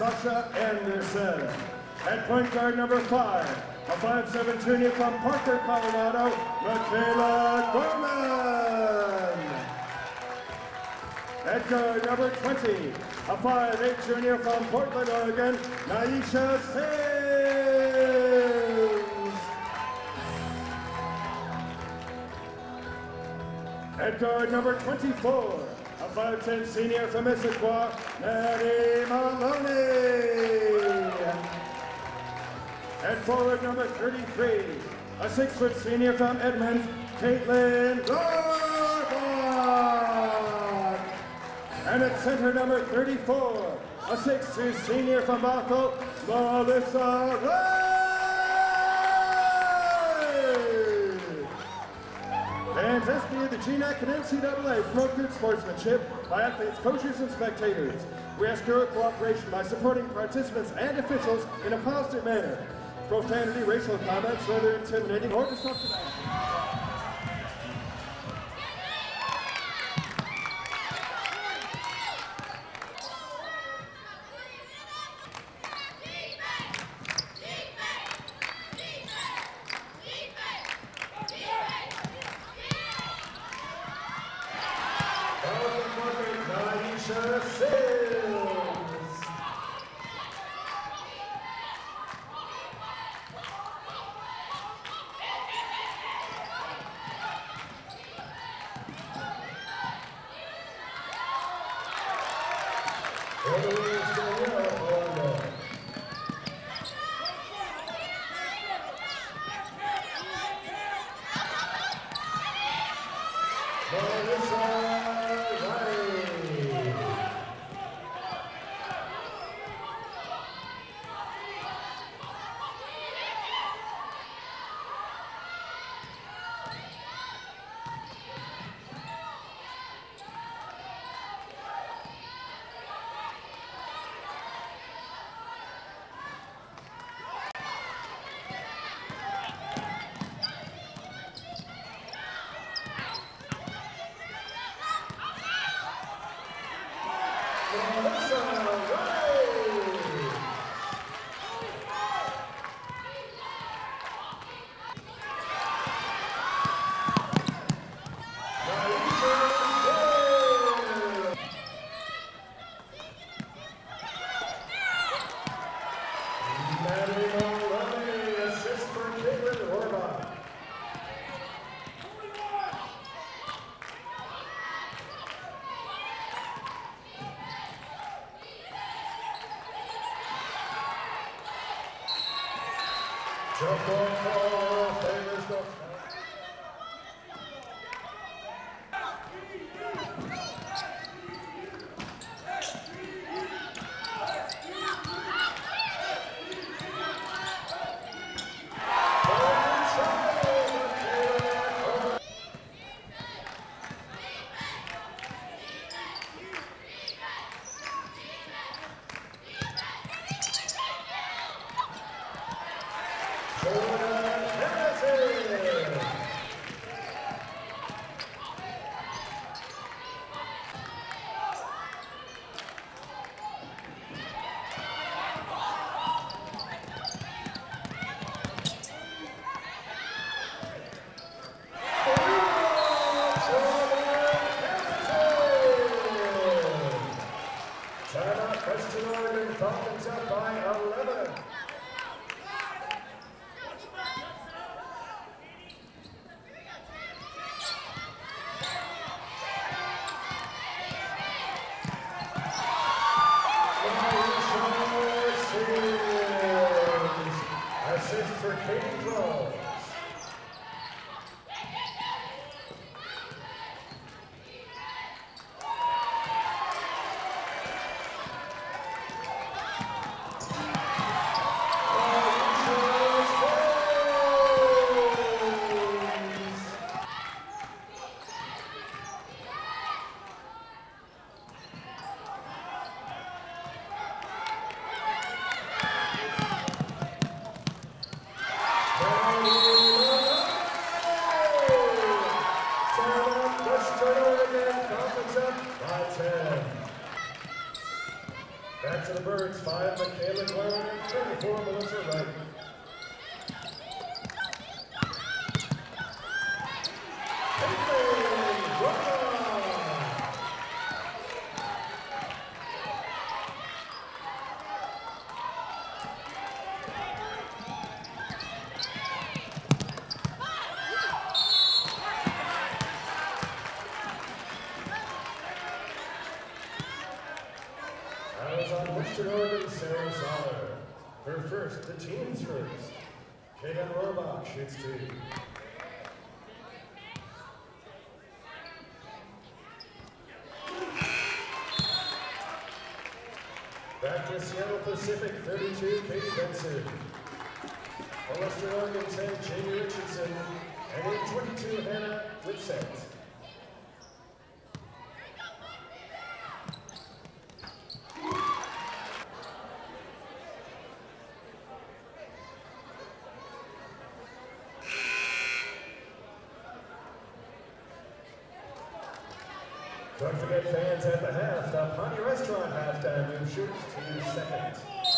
Sasha Anderson. At point guard number 5, a 5'7" junior from Parker, Colorado, Michaela Gorman. At guard number 20, a 5'8" junior from Portland, Oregon, Naisha Sims. At guard number 24, a 5'10" senior from Issaquah, Maddie Maloney. At forward number 33, a 6' senior from Edmonds, Caitlin Larbach. And at center number 34, a 6'2" senior from Bothell, Melissa Ray. Fans, SPU, the GNAC, and NCAA promote good sportsmanship by athletes, coaches, and spectators. We ask your cooperation by supporting participants and officials in a positive manner. Profanity, racial comments, whether intimidating or disruptive action. Jump ball call favors the Falcons up by 11. Assist for Katie Rose. Back to the Birds, 5, Michaela Glenn, and 34, Melissa Wright. Her first, the team's first. Kagan Rohrbach shoots 2. Back to Seattle Pacific, 32, Katie Benson. For Western Oregon 10, Jamie Richardson. And in 22, Hannah Whitsett. Don't forget fans at the half, the Pawnee Restaurant halftime move shoots to second.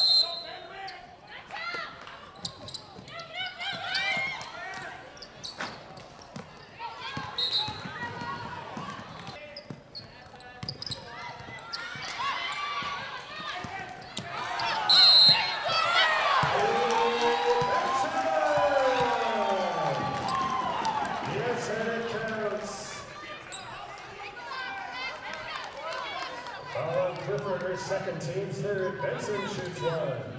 Yes, and it counts. Clifford, her second, team's third. Benson shoots 1.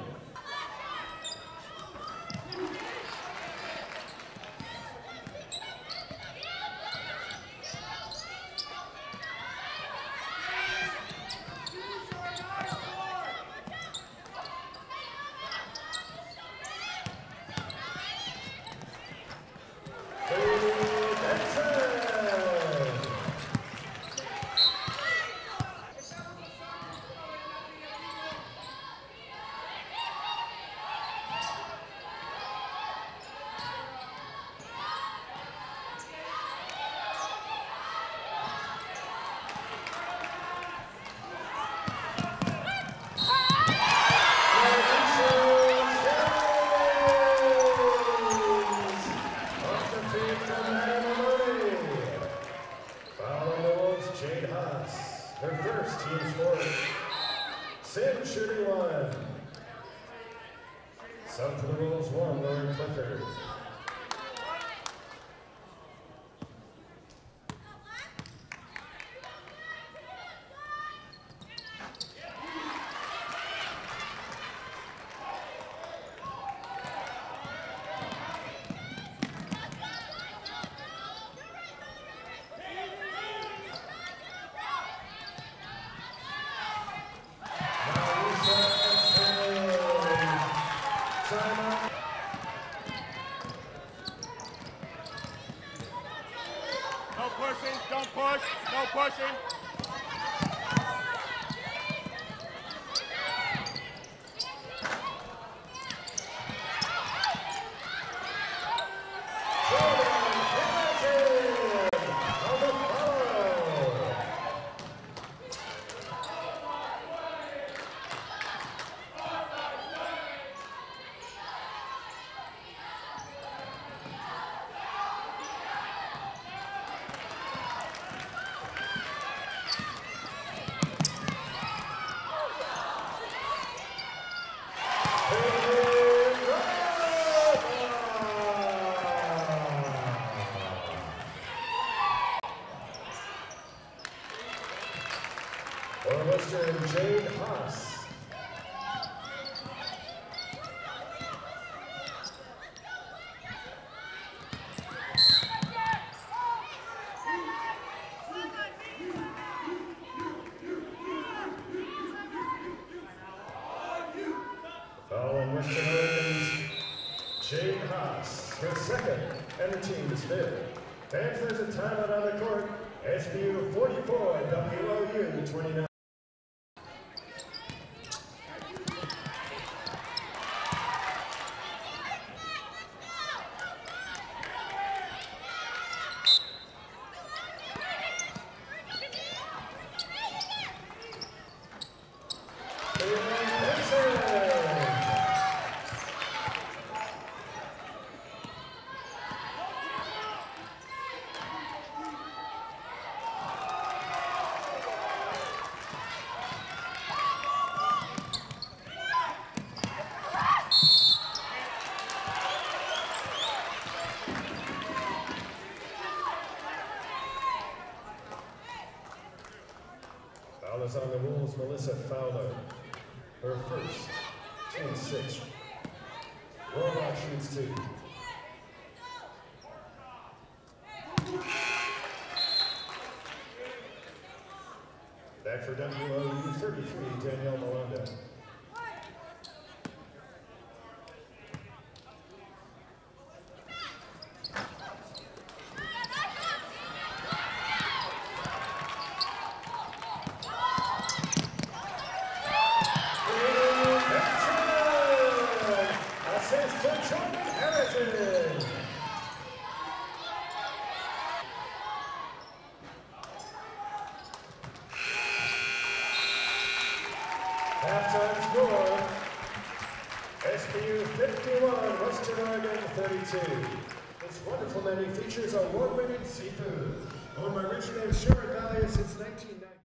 Her first, team's fourth. Sim shooting 1. Sub for the Wolves 1, Lauren Clifford. No pushing, don't push, no pushing. For Western, Jade Haas. Following Western Oregon's Jade Haas, her second, and the team's fifth. Fans, there's a timeout on the court. SPU 44, WOU 29. Foul is on the rules, Melissa Fowler. Her first, team 6. Rohrbach shoots 2. Back for WOU 33, Danielle Miranda. Halftime score, SPU 51, Western Oregon 32. This wonderful menu features award-winning seafood, owned by rich name Sharon Valley since 1990.